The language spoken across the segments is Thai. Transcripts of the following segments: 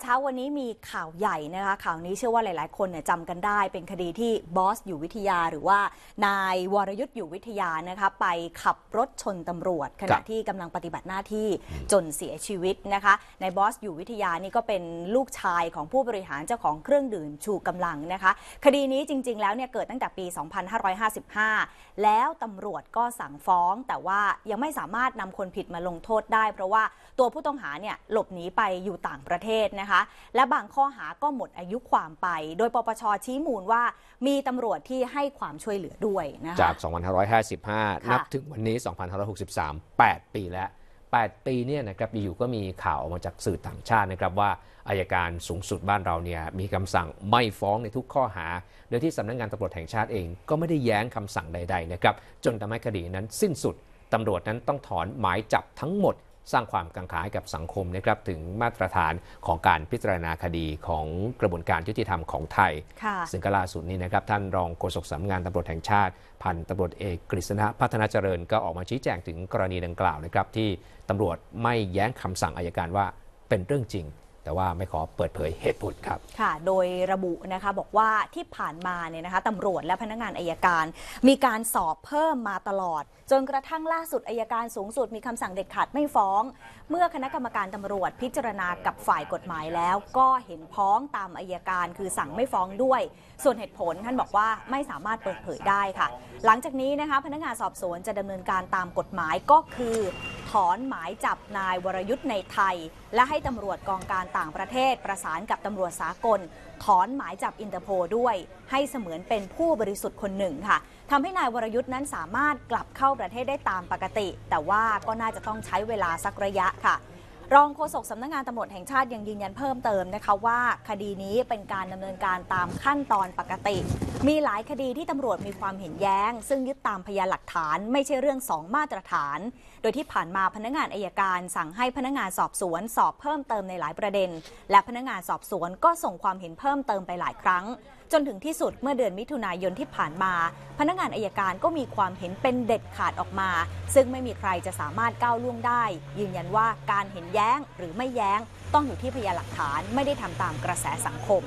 เช้าวันนี้มีข่าวใหญ่นะคะข่าวนี้เชื่อว่าหลายๆคนเนี่ยจำกันได้เป็นคดีที่บอสอยู่วิทยาหรือว่านายวรยุทธ์อยู่วิทยานะคะไปขับรถชนตำรวจขณะที่กำลังปฏิบัติหน้าที่จนเสียชีวิตนะคะนายบอสอยู่วิทยานี่ก็เป็นลูกชายของผู้บริหารเจ้าของเครื่องดื่มชูกำลังนะคะคดีนี้จริงๆแล้วเนี่ยเกิดตั้งแต่ปี 2555 แล้วตำรวจก็สั่งฟ้องแต่ว่ายังไม่สามารถนำคนผิดมาลงโทษได้เพราะว่าตัวผู้ต้องหาเนี่ยหลบหนีไปอยู่ต่างประเทศนะคะและบางข้อหาก็หมดอายุความไปโดยปปช.ชี้มูลว่ามีตำรวจที่ให้ความช่วยเหลือด้วยนะคะจาก 2555 นับถึงวันนี้ 2563 8 ปีแล้ว 8 ปีเนี่ยนะครับอยู่ก็มีข่าวออกมาจากสื่อต่างชาตินะครับว่าอัยการสูงสุดบ้านเราเนี่ยมีคำสั่งไม่ฟ้องในทุกข้อหาโดยที่สำนักงานตำรวจแห่งชาติเองก็ไม่ได้แย้งคำสั่งใดๆนะครับจนทำให้คดีนั้นสิ้นสุดตำรวจนั้นต้องถอนหมายจับทั้งหมดสร้างความกังขาให้กับสังคมนะครับถึงมาตรฐานของการพิจารณาคดีของกระบวนการยุติธรรมของไทยซึ่งล่าสุดนี้นะครับท่านรองโฆษกสำนักงานตำรวจแห่งชาติพันตำรวจเอกกฤษณะพัฒนาเจริญก็ออกมาชี้แจงถึงกรณีดังกล่าวนะครับที่ตำรวจไม่แย้งคำสั่งอัยการว่าเป็นเรื่องจริงแต่ว่าไม่ขอเปิดเผยเหตุผลครับค่ะโดยระบุนะคะบอกว่าที่ผ่านมาเนี่ยนะคะตำรวจและพนักงานอัยการมีการสอบเพิ่มมาตลอดจนกระทั่งล่าสุดอัยการสูงสุดมีคำสั่งเด็ดขาดไม่ฟ้องเมื่อคณะกรรมการตำรวจพิจารณากับฝ่ายกฎหมายแล้วก็เห็นพ้องตามอัยการคือสั่งไม่ฟ้องด้วยส่วนเหตุผลท่านบอกว่าไม่สามารถเปิดเผยได้ค่ะหลังจากนี้นะคะพนักงานสอบสวนจะดำเนินการตามกฎหมายก็คือถอนหมายจับนายวรยุทธ์ในไทยและให้ตำรวจกองการต่างประเทศประสานกับตำรวจสากลถอนหมายจับอินเตอร์โพลด้วยให้เสมือนเป็นผู้บริสุทธิ์คนหนึ่งค่ะทำให้นายวรยุทธ์นั้นสามารถกลับเข้าประเทศได้ตามปกติแต่ว่าก็น่าจะต้องใช้เวลาสักระยะค่ะรองโฆษกสำนักงานตำรวจแห่งชาติยังยืนยันเพิ่มเติมนะคะว่าคดีนี้เป็นการดำเนินการตามขั้นตอนปกติมีหลายคดีที่ตำรวจมีความเห็นแย้งซึ่งยึดตามพยานหลักฐานไม่ใช่เรื่อง2 มาตรฐานโดยที่ผ่านมาพนักงานอัยการสั่งให้พนักงานสอบสวนสอบเพิ่มเติมในหลายประเด็นและพนักงานสอบสวนก็ส่งความเห็นเพิ่มเติมไปหลายครั้งจนถึงที่สุดเมื่อเดือนมิถุนายนที่ผ่านมาพนักงานอัยการก็มีความเห็นเป็นเด็ดขาดออกมาซึ่งไม่มีใครจะสามารถก้าวล่วงได้ยืนยันว่าการเห็นแย้งหรือไม่แย้งต้องอยู่ที่พยานหลักฐานไม่ได้ทำตามกระแสสังคม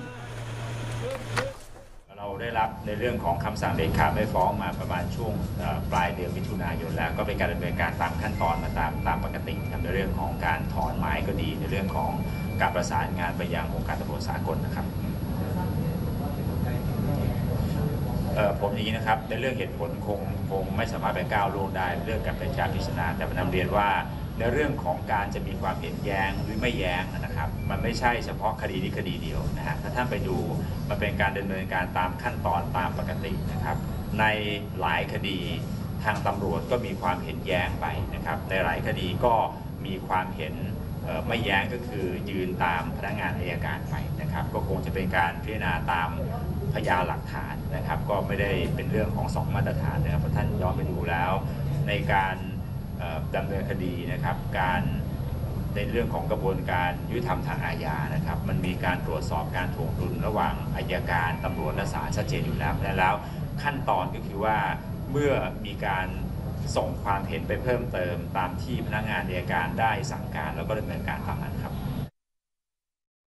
เราได้รับในเรื่องของคำสั่งเด็ดขาดไม่ฟ้องมาประมาณช่วงปลายเดือนมิถุนายนแล้วก็เป็นการดำเนินการตามขั้นตอนมาตามปกติในเรื่องของการถอนหมายก็ดีในเรื่องของการประสานงานไปยังองค์การตำรวจสากลนะครับผมอย่างนี้นะครับในเรื่องเหตุผลคงไม่สามารถไปก้าวล่วงได้เรื่องการเป็นการพิจารณาแต่นำเรียนว่าในเรื่องของการจะมีความเห็นแย้งหรือไม่แย้งนะครับมันไม่ใช่เฉพาะคดีนี้คดีเดียวนะฮะถ้าท่านไปดูมันเป็นการดำเนินการตามขั้นตอนตามปกตินะครับในหลายคดีทางตำรวจก็มีความเห็นแย้งไปนะครับในหลายคดีก็มีความเห็นไม่แย้งก็คือยืนตามพนักงานอัยการไปนะครับก็คงจะเป็นการพิจารณาตามพยานหลักฐานนะครับก็ไม่ได้เป็นเรื่องของ2 มาตรฐานนะครับเพราะท่านย้อนไปดูแล้วในการดำเนินคดีนะครับการในเรื่องของกระบวนการยุติธรรมทางอาญานะครับมันมีการตรวจสอบการถ่วงดุลระหว่างอัยการตำรวจและศาลชัดเจนอยู่แล้วแล้วขั้นตอนก็คือว่าเมื่อมีการส่งความเห็นไปเพิ่มเติมตามที่พนักงานอัยการได้สั่งการแล้วก็ดำเนินการตามนั้นครับ